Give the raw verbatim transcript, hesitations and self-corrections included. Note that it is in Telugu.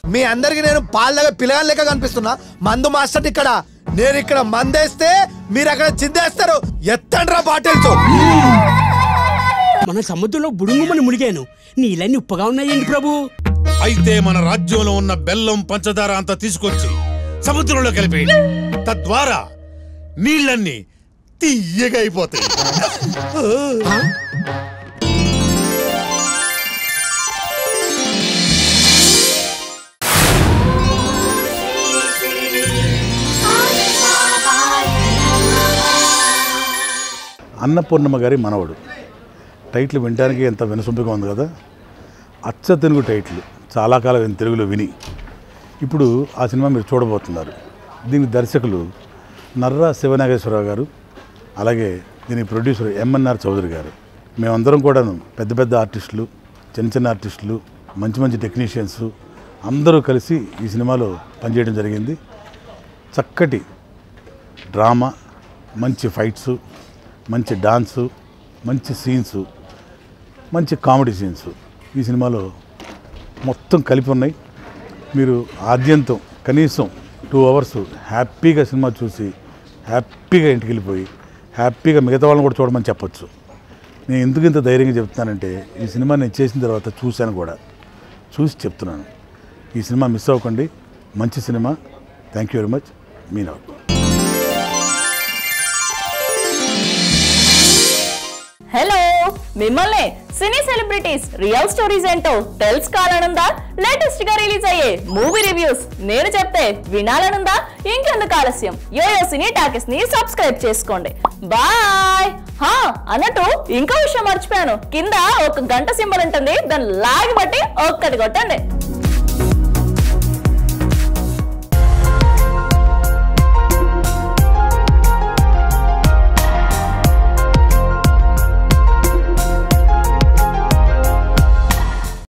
మీ అందరికి నేను పాలగా పిల్లగా లెక్క కనిపిస్తున్నా? మందు మాస్టర్ ఇక్కడ, నేను ఇక్కడ మందేస్తే మీరు అక్కడ చిందేస్తారు. ఎత్తండ్రా బాటిల్స్. మన సముద్రంలో బుడుంగుమని మునిగాను, నీళ్ళని ఉప్పగా ఉన్నాయండి ప్రభు. అయితే మన రాజ్యంలో ఉన్న బెల్లం పంచదార అంతా తీసుకొచ్చి సముద్రంలో కలిపేయండి. తద్వారా నీళ్ళన్నీ తీయగా అయిపోతాయి. అన్నపూర్ణమ్మ గారి మనవడు టైటిల్ వినడానికి ఎంత వినసొంపుగా ఉంది కదా. అచ్చ తెలుగు టైటిల్, చాలా కాలం తెలుగులో విని ఇప్పుడు ఆ సినిమా మీరు చూడబోతున్నారు. దీని దర్శకులు నర్రా శివనాగేశ్వరరావు గారు, అలాగే దీని ప్రొడ్యూసర్ ఎంఎన్ఆర్ చౌదరి గారు. మేమందరం కూడాను పెద్ద పెద్ద ఆర్టిస్టులు, చిన్న చిన్న ఆర్టిస్టులు, మంచి మంచి టెక్నీషియన్స్ అందరూ కలిసి ఈ సినిమాలో పనిచేయడం జరిగింది. చక్కటి డ్రామా, మంచి ఫైట్సు, మంచి డాన్సు, మంచి సీన్సు, మంచి కామెడీ సీన్స్ ఈ సినిమాలో మొత్తం కలిపి ఉన్నాయి. మీరు ఆద్యంతం కనీసం టూ అవర్స్ హ్యాపీగా సినిమా చూసి హ్యాపీగా ఇంటికి వెళ్ళిపోయి హ్యాపీగా మిగతా వాళ్ళని కూడా చూడమని చెప్పొచ్చు. నేను ఎందుకు ఇంత ధైర్యంగా చెప్తున్నానంటే ఈ సినిమా నేను చేసిన తర్వాత చూశాను కూడా, చూసి చెప్తున్నాను. ఈ సినిమా మిస్ అవ్వకండి, మంచి cinema. Thank you very much. Meena. Hello, మిమ్మల్ని సినీ సెలబ్రిటీస్ రియల్ స్టోరీస్ ఏంటో తెలుసుకోవాలనుందా? లేటెస్ట్ గా రిలీజ్ అయ్యే మూవీ రివ్యూస్ నేను చెప్తే వినాలనుందా? ఇంకెందుకు ఆలస్యం, యోయో సినీ టాకీస్ ని సబ్స్క్రైబ్ చేసుకోండి. బాయ్. హా అన్నట్టు ఇంకో విషయం మర్చిపోయాను, కింద ఒక గంట సింబల్ ఉంటుంది, దాన్ని లాగి బట్టి ఒక్కటి కొట్టండి.